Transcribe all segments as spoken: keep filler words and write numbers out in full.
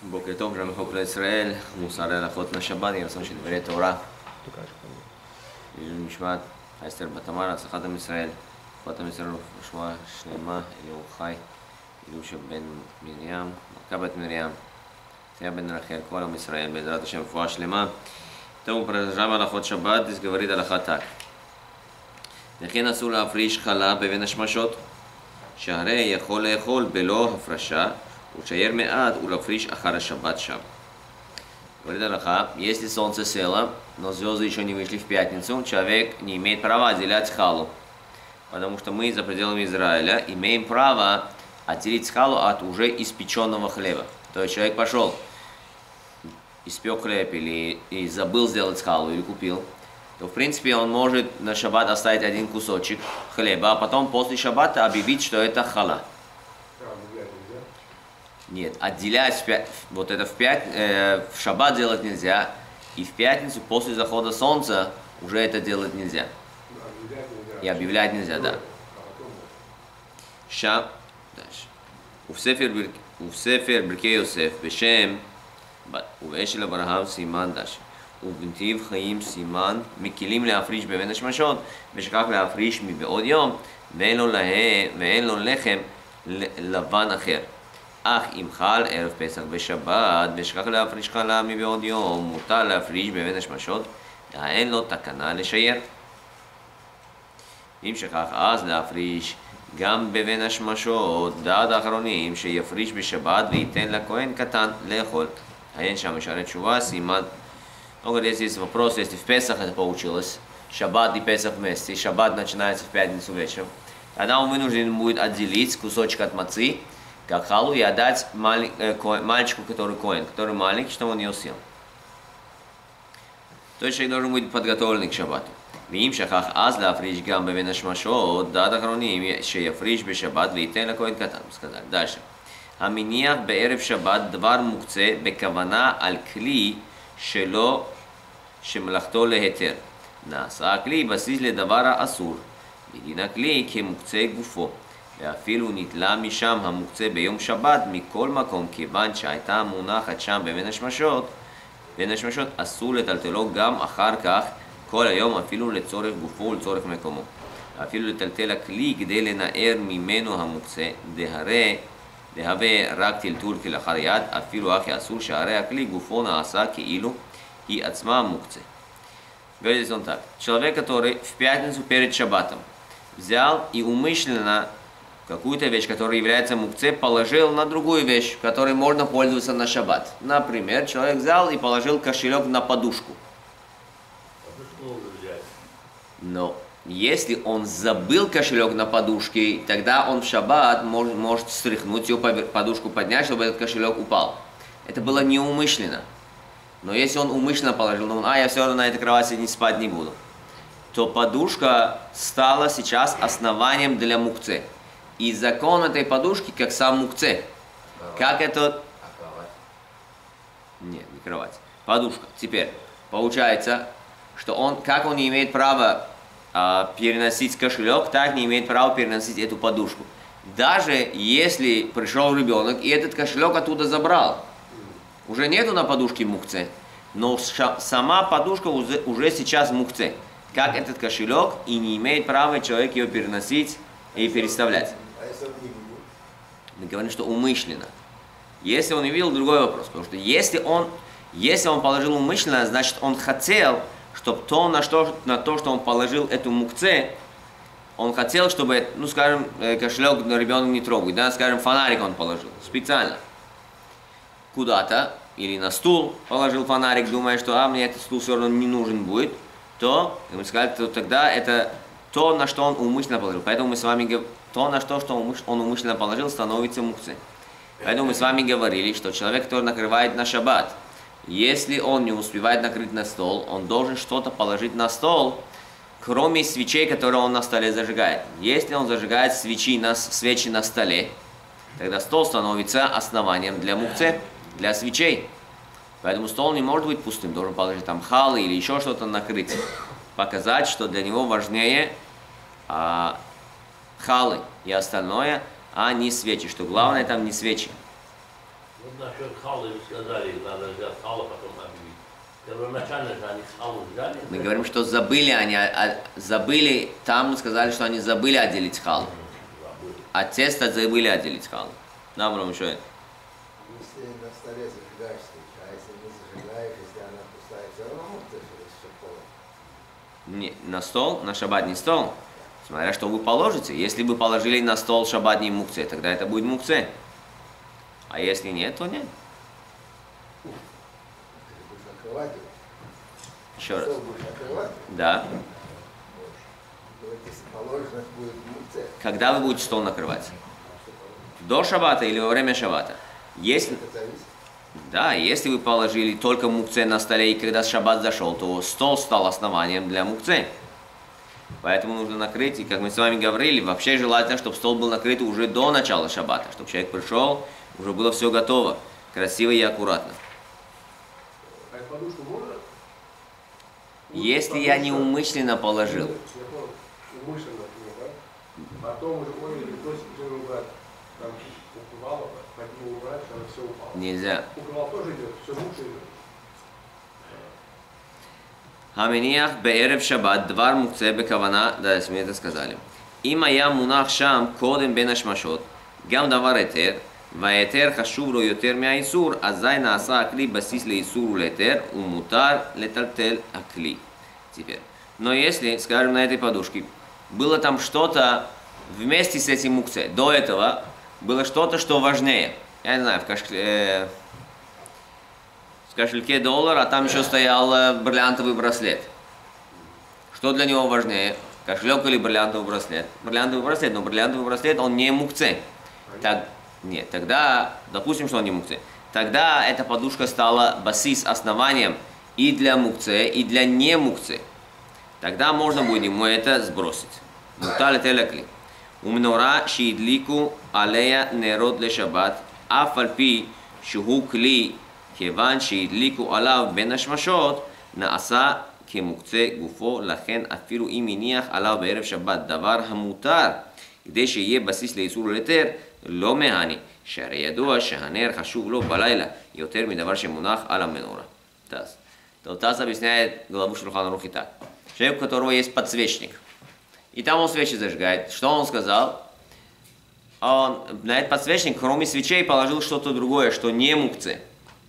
בוקר טוב, שלום לחוק לישראל, מוסר הלכות לשבת, יהיה רצון שדברי תורה. לעילוי נשמת אסתר בת תמר, הצלחת עם ישראל, בת עם ישראל רפואה שלמה, אליהו חי, אליהו שבן מרים, מלכה בת מרים, תהיה בן רחל, כל עם ישראל, בעזרת השם רפואה שלמה. טוב, продолжаем הלכות שבת, здесь говорит הלכה так. וכן אסור להפריש חלה בין השמשות, שהרי יכול לאכול בלא הפרשה, ушаер меад улафриш ахара шаббат шаб. Говорит Аллаха, если солнце село, но звезды еще не вышли в пятницу, человек не имеет права отделять халу. Потому что мы за пределами Израиля имеем право отделить халу от уже испеченного хлеба. То есть человек пошел, испек хлеб или и забыл сделать халу или купил, то в принципе он может на шаббат оставить один кусочек хлеба, а потом после шаббата объявить, что это хала. Нет, отделять в пя... вот это в, пят... э, в шаббат делать нельзя, и в пятницу после захода солнца уже это делать нельзя. И объявлять нельзя, да. Ша... Дальше. У Сефер Беркей Йосеф, Бешем, ובאשל אברהם סימן דש, ובנתיב חיים סימן, מקלים להפריש בבין השמשות, ושכח להפריש מבעוד יום, ואין לו, לה... ואין לו לחם לבן אחר. אך אם חל ערב פסח בשבת, ושכח להפריש חלה מבעוד יום, מותר להפריש בבין השמשות, ואין לו תקנה לשייר. אם שכח אז להפריש גם בבין השמשות, דעת האחרונים שיפריש בשבת וייתן לכהן קטן לאכול. אין שם משרת תשובה, סימן. Он говорит, здесь вопрос, если в Песах это получилось, Шаббат и Песах вместе, Шаббат начинается в пятницу вечером, тогда он вынужден будет отделить кусочек от мацы, как халу, и отдать маль, э, ко, мальчику, который коэн, который маленький, чтобы он ее съел. То есть человек должен быть подготовленный к шаббату. ואם שכח אז להפריש גם בבין השמשות, דעת אחרונים שיפריש בשבת וייתן לכהן קטן. сказали. דальше. המניח בערב שבת דבר מוקצה בכוונה על כלי שלו שמלאכתו להיתר. נעשה הכלי בסיס לדבר האסור. בדין הכלי כמוקצה גופו. ואפילו נתלה משם המוקצה ביום שבת מכל מקום, כיוון שהייתה מונחת שם בבין השמשות, בין השמשות אסור לטלטלו גם אחר כך כל היום, אפילו לצורך גופו ולצורך מקומו. אפילו לטלטל הכלי כדי לנער ממנו המוקצה, דהרי, דהווה רק טלטול כלאחר יד, אפילו אחי אסור שהרי הכלי גופו נעשה כאילו היא עצמה מוקצה. Говорит он так. Человек, который в пятницу перед шаббатом взял и умышленно какую-то вещь, которая является мукце, положил на другую вещь, которой можно пользоваться на шаббат. Например, человек взял и положил кошелек на подушку. Но если он забыл кошелек на подушке, тогда он в шаббат может, может стряхнуть ее, подушку поднять, чтобы этот кошелек упал. Это было неумышленно. Но если он умышленно положил, ну, а я все равно на этой кровати не спать не буду, то подушка стала сейчас основанием для мукце. И закон этой подушки, как сам мукце. Как это... Нет, не кровать. Подушка. Теперь, получается, что он, как он не имеет права а, переносить кошелек, так не имеет права переносить эту подушку. Даже если пришел ребенок и этот кошелек оттуда забрал. Уже нету на подушке мукце, но сама подушка уже, уже сейчас мукце. Как этот кошелек, и не имеет права человек ее переносить и переставлять. Мы говорим, что умышленно. Если он не видел, другой вопрос. Потому что если он, если он положил умышленно, значит он хотел, чтобы то, на, что, на то, что он положил эту мукце, он хотел, чтобы, ну скажем, кошелек ребенок не трогает, да, скажем, фонарик он положил специально. Куда-то, или на стул положил фонарик, думая, что а, мне этот стул все равно не нужен будет, то, мы сказали, то тогда это то, на что он умышленно положил. Поэтому мы с вами говорим, то, на что, что он умышленно положил, становится мукце. Поэтому мы с вами говорили, что человек, который накрывает на шаббат, если он не успевает накрыть на стол, он должен что-то положить на стол, кроме свечей, которые он на столе зажигает. Если он зажигает свечи на, свечи на столе, тогда стол становится основанием для мукце, для свечей. Поэтому стол не может быть пустым, должен положить там халы или еще что-то накрыть. Показать, что для него важнее а, халы и остальное, а не свечи, что главное там не свечи. Вот насчет халы сказали, надо взять халу, потом объявить. Первоначально же они халу взяли. Мы говорим, что забыли они, а, забыли, там сказали, что они забыли отделить халу. А тесто забыли отделить халу. Да, Бром, еще. Если на столе зажигаешь свечу, а если не зажигаешь, если она пустая, все равно мукце, что поло. Не, на стол, на шаббатный стол, смотря что вы положите. Если вы положили на стол шаббатный мукце, тогда это будет мукце. А если нет, то нет. Ты будешь открывать его? Еще раз. Стол будешь открывать? Да. Говорит, если положишь, значит будет мукце. Когда вы будете стол накрывать? До шаббата или во время шаббата? Если, Это зависит. да, если вы положили только мукце на столе, и когда шаббат зашел, то стол стал основанием для мукце. Поэтому нужно накрыть, и как мы с вами говорили, вообще желательно, чтобы стол был накрыт уже до начала шаббата, чтобы человек пришел, уже было все готово, красиво и аккуратно. А подушку можно? Если я неумышленно положил, Умышленно, да? Потом уже поняли, бросить уже убрать. Там упало, под ним убрать, чтобы все упало. нельзя. Укрывал тоже идет, все лучше идет. המניח בערב שבת דבר מוקצה בכוונה, да, мы это сказали. אם היה מונח שם קודם בין השמשות, גם דבר היתר, וההיתר חשוב לו יותר מהאיסור, אזי נעשה הכלי בסיס לאיסור ולהיתר, ומותר לטלטל הכלי. Теперь. Но если, скажем, на этой подушке было там что-то вместе с этим мукце, до этого было что-то, что важнее. Я не знаю, в кошеле, э, в кошельке доллар, а там еще стоял э, бриллиантовый браслет. Что для него важнее? Кошелек или бриллиантовый браслет? Бриллиантовый браслет, но бриллиантовый браслет, он не мукце. Так, нет, тогда, допустим, что он не мукце. Тогда эта подушка стала басис, основанием и для мукце, и для не мукце. Тогда можно будет ему это сбросить. Мутали телекли. Умнора шиидлику алея нерод ле шаббат, афальпи шуху кли, כיוון שהדליקו עליו בין השמשות, נעשה כמוקצה גופו, לכן אפילו אם הניח עליו בערב שבת דבר המותר, כדי שיהיה בסיס לאיסור ולהיתר, לא מהני, שהרי ידוע שהנר חשוב לו בלילה, יותר מדבר שמונח על המנורה. Таз. То Таз объясняет главу Шулхан Арухи так. Человек, у которого есть подсвечник, и там он свечи зажигает. Что он сказал? Он на этот подсвечник, кроме свечей, положил что-то другое, что не мукце.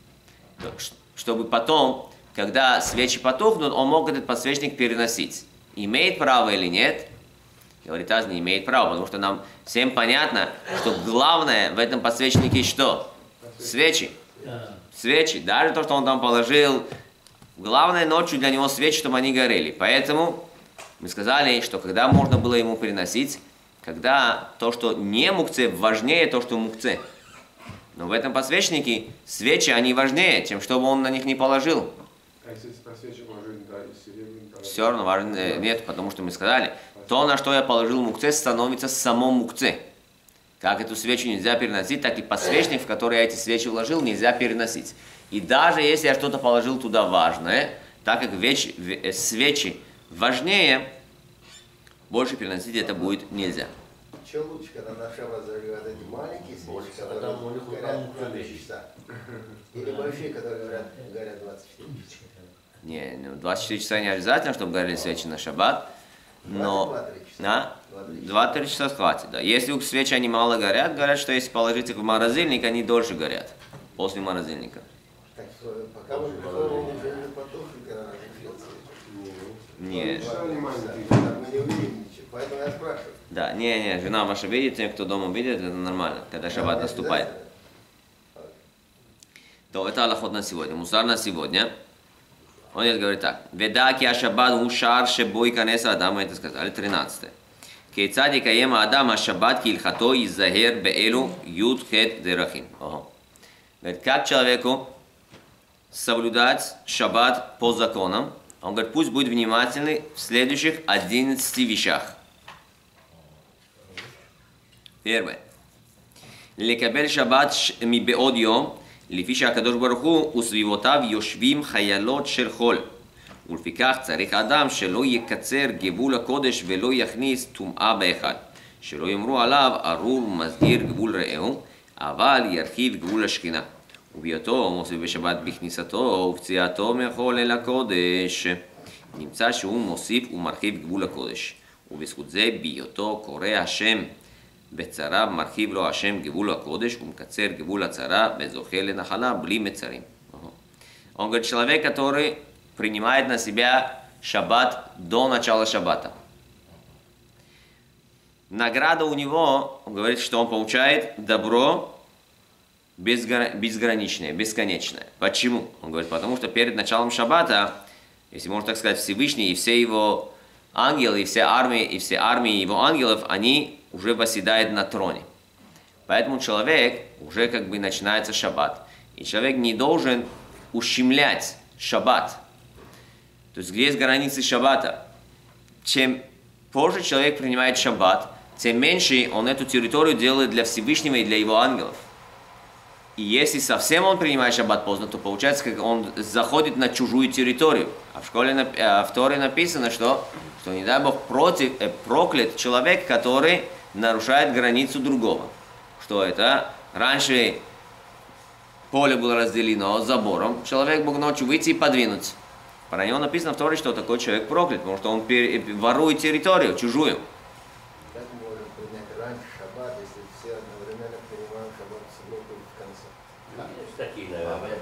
Чтобы потом, когда свечи потухнут, он мог этот подсвечник переносить. Имеет право или нет? Говорит, Таз не имеет права, потому что нам всем понятно, что главное в этом подсвечнике что? Свечи. Свечи. Даже то, что он там положил, главное ночью для него свечи, чтобы они горели. Поэтому мы сказали, что когда можно было ему переносить, когда то, что не мукце, важнее то, что мукце. Но в этом подсвечнике свечи, они важнее, чем чтобы он на них не положил. А если подсвечник положить, да, из серебряного? Все равно важно, э, нет, потому что мы сказали, то, на что я положил мукце, становится само мукце. Как эту свечу нельзя переносить, так и подсвечник, в который я эти свечи вложил, нельзя переносить. И даже если я что-то положил туда важное, так как веч, в, свечи важнее, больше переносить это будет нельзя. Что лучше, когда на шаббат зажигают эти маленькие свечи, которые горят двадцать часа? Или большие, которые горят, горят двадцать четыре часа? Не, ну, двадцать четыре часа не обязательно, чтобы горели свечи на шаббат, но два-три часа хватит. Да. Если у свечи они мало горят, говорят, что если положить их в морозильник, они дольше горят, после морозильника. Так что пока вы уже не потухли, когда разогрелся. Нет. Мы не увидим ничего, поэтому я спрашиваю. Да, не, не, жена ваша видит, те, кто дома видит, это нормально, когда шаббат наступает. То это Halachot на сегодня, мусар на сегодня. Он говорит так. Ведаки ашаббат гушар шебой канеса адам, мы это сказали, тринадцатое. Кейцад икаем адам ашаббат кильхато иззахер беэлу юд хет дерахим. Говорит, как человеку соблюдать шаббат по законам? Он говорит, пусть будет внимательный в следующих одиннадцати вещах. Первое. לקבל שבת מבעוד יום, לפי שהקדוש ברוך הוא וסביבותיו יושבים חיילות של חול. ולפיכך צריך אדם שלא יקצר גבול הקודש ולא יכניס טומאה באחד. שלא יאמרו עליו ארור ומסגיר גבול רעהו, אבל ירחיב גבול השכינה. וביותו מוסיף בשבת בכניסתו ופציעתו מחול אל הקודש. נמצא שהוא מוסיף ומרחיב גבול הקודש. ובזכות זה בהיותו קורא השם בצרה מרחיב לו השם גבול הקודש ומקצר гвуль цара וזוכה לנחלה בלי מצרים. Он говорит, человек, который принимает на себя шаббат до начала шаббата. Награда у него, он говорит, что он получает добро безграничное, бесконечное. Почему? Он говорит, потому что перед началом шаббата, если можно так сказать, Всевышний и все его ангелы, и все армии, и все армии его ангелов, они уже восседают на троне. Поэтому человек, уже как бы начинается шаббат, и человек не должен ущемлять шаббат. То есть где есть границы шаббата? Чем позже человек принимает шаббат, тем меньше он эту территорию делает для Всевышнего и для его ангелов. И если совсем он принимает шаббат поздно, то получается, как он заходит на чужую территорию. А в школе, в Торе написано, что, что не дай Бог, против, э, проклят человек, который нарушает границу другого. Что это? Раньше поле было разделено забором, человек мог ночью выйти и подвинуться. Про него написано в Торе, что такой человек проклят, потому что он ворует территорию чужую. Как мы можем принять раньше шаббат, если все одновременно принимаем шаббат в субботу в конце? Есть такие, наверное.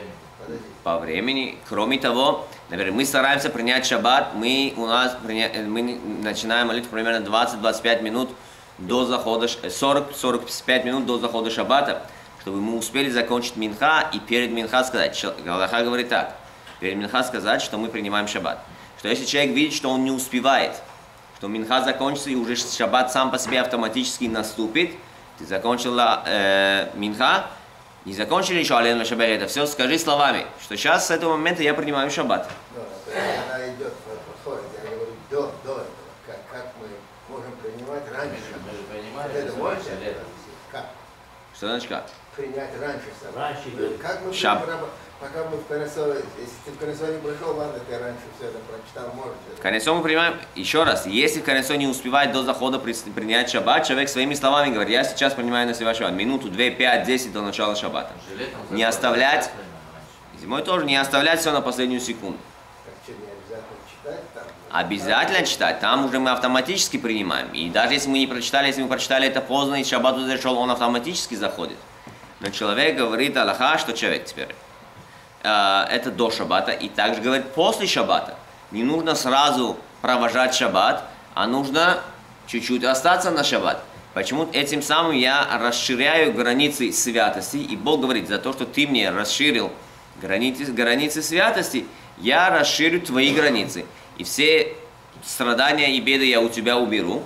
По времени. Кроме того, например, мы стараемся принять шаббат, мы, у нас, мы начинаем молитву примерно двадцать-двадцать пять минут до захода, сорок-сорок пять минут до захода шаббата, чтобы мы успели закончить минха и перед минха сказать. Галаха говорит так. Перед минха сказать, что мы принимаем шаббат. Что если человек видит, что он не успевает, что минха закончится и уже шаббат сам по себе автоматически наступит, ты закончила э, минха, не закончили еще алейну шаббат, это все скажи словами, что сейчас с этого момента я принимаю шаббат. Но, она идет, подходит, я говорю, до, до этого, как, как мы можем принимать раньше. Мы же принимали, Это можно? Как? Что значит как? Принять раньше шаббат. Раньше, говорит. Как мы Шаб- будем, пока мы в Конесово, если ты в Конесово не пришел, ладно, ты раньше все это прочитал, можешь. В Конесо мы принимаем, еще раз, если в Конесо не успевает до захода при, принять шаббат, человек своими словами говорит, я сейчас принимаю на себя шаббат, минуту, две, пять, десять до начала шаббата. Не оставлять, зимой тоже, не оставлять все на последнюю секунду. Так что, не обязательно читать там? Обязательно читать, там уже мы автоматически принимаем. И даже если мы не прочитали, если мы прочитали это поздно, и шаббат уже зашел, он автоматически заходит. Но человек говорит, Аллаха, что человек теперь? Э, это до шаббата, и также говорит после шаббата. Не нужно сразу провожать шаббат, а нужно чуть-чуть остаться на шаббат. Почему? Этим самым я расширяю границы святости, и Бог говорит, за то, что ты мне расширил границы, границы святости, я расширю твои границы. И все страдания и беды я у тебя уберу,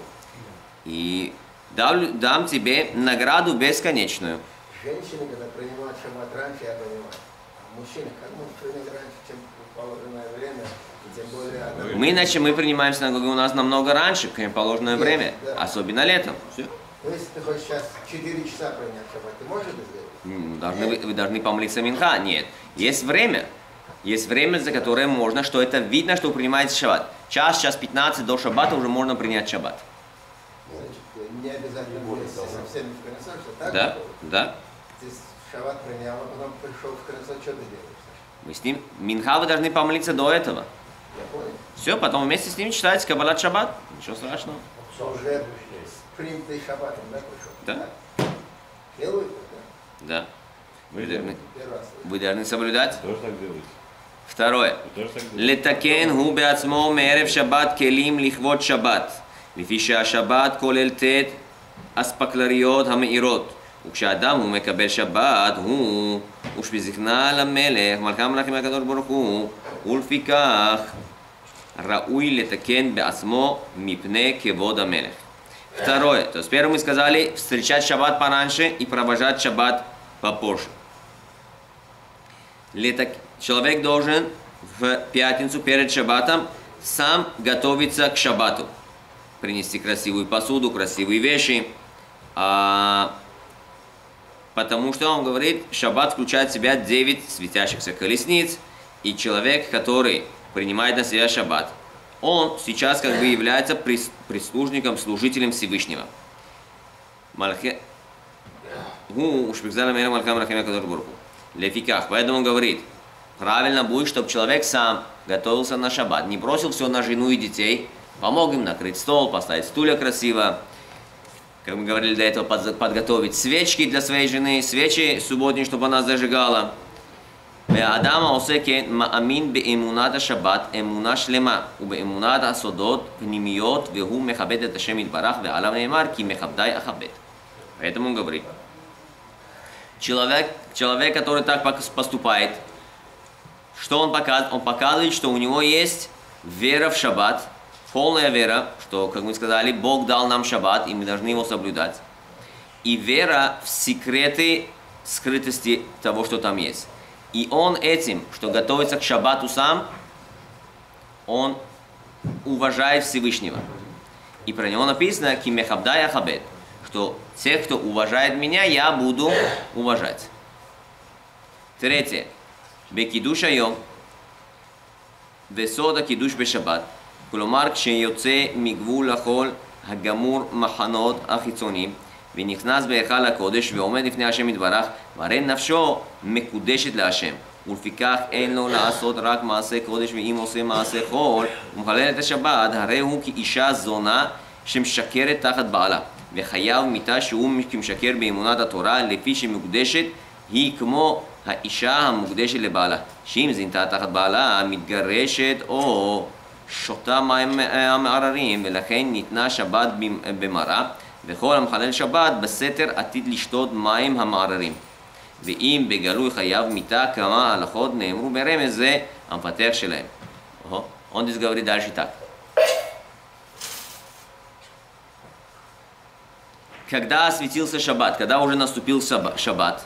и дам, дам тебе награду бесконечную. Женщины, когда принимают шаббат раньше, я понимаю. А мужчины, как можно принять раньше, чем положенное время, и тем более... Она... Мы, иначе мы принимаем синагогу у нас намного раньше, чем положенное Есть, время, да. особенно летом. Все. Ну, если ты хочешь сейчас четыре часа принять шаббат, ты можешь это сделать? Должны, вы, вы должны помолиться минха? Нет. Есть время. Есть время, за которое можно, что это видно, что вы принимаете шаббат. Час, час пятнадцать до шаббата уже можно принять шаббат. Значит, не обязательно вместе со всеми в Конесо, что так? Да, готово? да. Ты шаббат принял, а потом пришел в Конесо, что ты делаешь? Вы с ним, минха вы должны помолиться до этого. Я понял. Все, потом вместе с ним читаете каббалат шаббат. Ничего страшного. Уже принятый шаббатом, да, пришел? Да. Делают, да? Да. Вы должны, Первый раз. вы должны соблюдать. Тоже так делаете? Второе. Тоже так делаете? לתקן הוא בעצמו מערב שבת כלים לכבוד שבת, לפי שהשבת כולל ט' אספקלריות המאירות, וכשאדם הוא מקבל שבת הוא ושבזקנה למלך מלכה המלכים הקדוש ברוך הוא, ולפיכך ראוי לתקן בעצמו מפני כבוד המלך. Второе. То есть первое мы сказали встречать шаббат пораньше и провожать шаббат попозже. Леток... Человек должен в пятницу перед шаббатом сам готовиться к шаббату. Принести красивую посуду, красивые вещи. А... Потому что он говорит, шаббат включает в себя девять светящихся колесниц. И человек, который принимает на себя шаббат, он сейчас как бы является прислужником, служителем Всевышнего. Лефиках. Поэтому он говорит, правильно будет, чтобы человек сам готовился на шаббат. Не бросил все на жену и детей, помог им накрыть стол, поставить стулья красиво. Как мы говорили до этого, подготовить свечки для своей жены, свечи субботние, чтобы она зажигала. והאדם העושה כן מאמין באמונת השבת אמונה שלמה ובאמונת הסודות פנימיות והוא מכבד את השם יתברך ועליו נאמר כי מכבדי אכבד. Поэтому он говорит, человек, человек, который так поступает, что он показывает? Он показывает, что у него есть вера в шаббат, полная вера, что, как мы сказали, Бог дал нам шаббат, и мы должны его соблюдать. И вера в секреты скрытости того, что там есть. И он этим, что готовится к шаббату сам, он уважает Всевышнего. И про него написано «Ки мехабдай ахабед», что тех, кто уважает меня, я буду уважать. Третье. Бекидуш айом, וסוד הקידוש בשבת, כלומר כשיוצא מגבול החול הגמור מחנות החיצוניים ונכנס בהיכל הקודש ועומד לפני השם יתברך, והרי נפשו מקודשת להשם, ולפיכך אין לו לעשות רק מעשה קודש, ואם עושה מעשה חול ומחלל את השבת, הרי הוא כאישה זונה שמשקרת תחת בעלה, וחייב מיתה שהוא כמשקר באמונת התורה, לפי שמקודשת היא כמו האישה המוקדשת לבעלה, שאם זינתה תחת בעלה מתגרשת או שותה מים המערערים, ולכן ניתנה שבת במראה, וכל המחלל שבת בסתר עתיד לשתות מים המערערים. ואם בגלוי חייב מיתה, כמה הלכות נאמרו ברמז זה המפתח שלהם. Он здесь говорит дальше так. Когда осветился шаббат, когда уже наступил шаббат,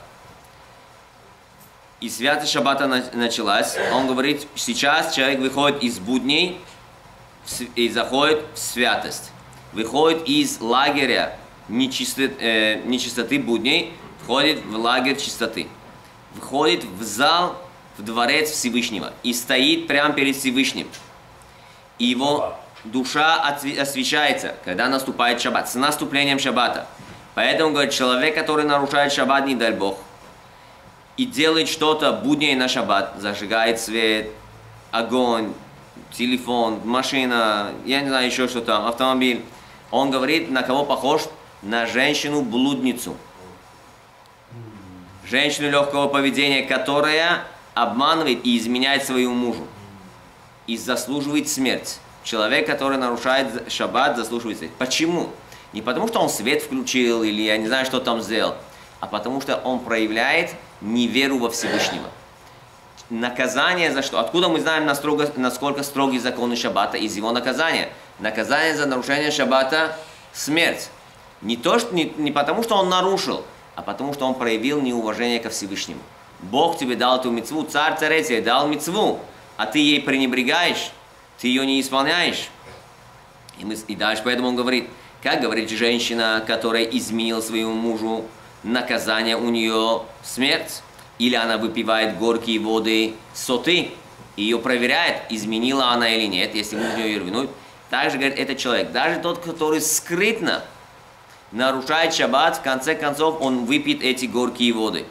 и святость шаббата началась, он говорит, сейчас человек выходит из будней и заходит в святость. Выходит из лагеря нечистоты, э, нечистоты будней, входит в лагерь чистоты. Входит в зал, в дворец Всевышнего и стоит прямо перед Всевышним. И его душа освещается, когда наступает шаббат, с наступлением шаббата. Поэтому, говорит, человек, который нарушает шаббат, не дай Бог, и делает что-то будней на шаббат, зажигает свет, огонь, телефон, машина, я не знаю еще что там, автомобиль. Он говорит, на кого похож? На женщину-блудницу. Женщину легкого поведения, которая обманывает и изменяет своему мужу. И заслуживает смерть. Человек, который нарушает шаббат, заслуживает смерть. Почему? Не потому, что он свет включил или я не знаю, что там сделал, а потому, что он проявляет неверу во Всевышнего. Наказание за что? Откуда мы знаем, насколько строгие законы шаббата из его наказания? Наказание за нарушение шаббата – смерть. Не, то, что, не, не потому, что он нарушил, а потому, что он проявил неуважение ко Всевышнему. Бог тебе дал эту мицву, царь царей тебе дал мицву, а ты ей пренебрегаешь, ты ее не исполняешь. И, мы, и дальше поэтому он говорит, как говорит женщина, которая изменила своему мужу, наказание у нее смерть. Или она выпивает горькие воды соты, и ее проверяет, изменила она или нет, если муж ее ревнует. Также говорит, этот человек, даже тот, который скрытно нарушает шаббат, в конце концов он выпьет эти горькие воды.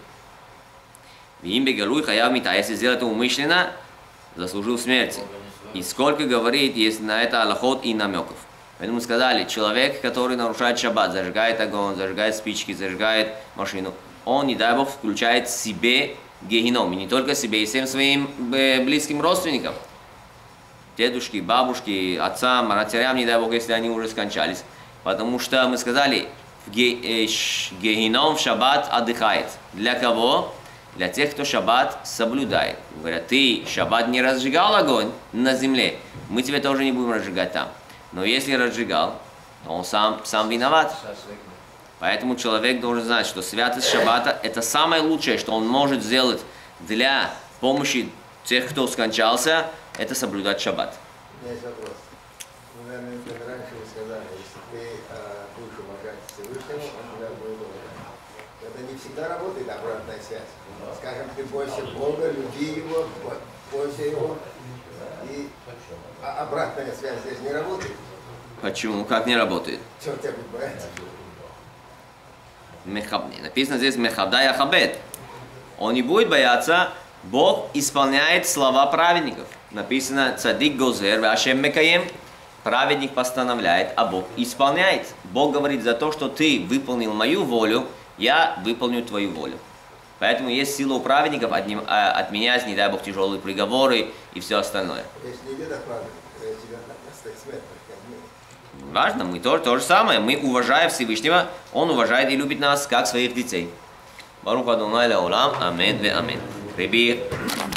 Если сделал это умышленно, заслужил смерти. И сколько говорит, есть на это Halachot и намеков. Поэтому мы сказали, человек, который нарушает шаббат, зажигает огонь, зажигает спички, зажигает машину, он, не дай Бог, включает себе геном. И не только себе, и всем своим близким родственникам. Дедушки, бабушки, отцам, матерям, не дай Бог, если они уже скончались. Потому что мы сказали, геном в шаббат отдыхает. Для кого? Для тех, кто шаббат соблюдает. Говорят, ты шаббат не разжигал огонь на земле, мы тебе тоже не будем разжигать там. Но если разжигал, то он сам, сам виноват. Поэтому человек должен знать, что святость шаббата – это самое лучшее, что он может сделать для помощи тех, кто скончался, это соблюдать шаббат. У меня есть вопрос. Вы, наверное, раньше вы сказали, если ты э, будешь уважать Всевышнего, он тебя будет уважать. Это не всегда работает обратная связь. Скажем, ты бойся Бога, люби Его, бойся Его, и а обратная связь здесь не работает. Почему? Как не работает? Что тебя будет бояться? Написано здесь «Мехабдай ахабед». он не будет бояться, Бог исполняет слова праведников. Написано «Цадик гозер вашем мекаем». Праведник постановляет, а Бог исполняет. Бог говорит, за то, что ты выполнил мою волю, я выполню твою волю. Поэтому есть сила у праведников отним, а, отменять, не дай Бог, тяжелые приговоры и все остальное. Важно, мы тоже то же самое. Мы уважаем Всевышнего, Он уважает и любит нас, как своих детей. Барух Адонай леолам, амин ве амин. Реби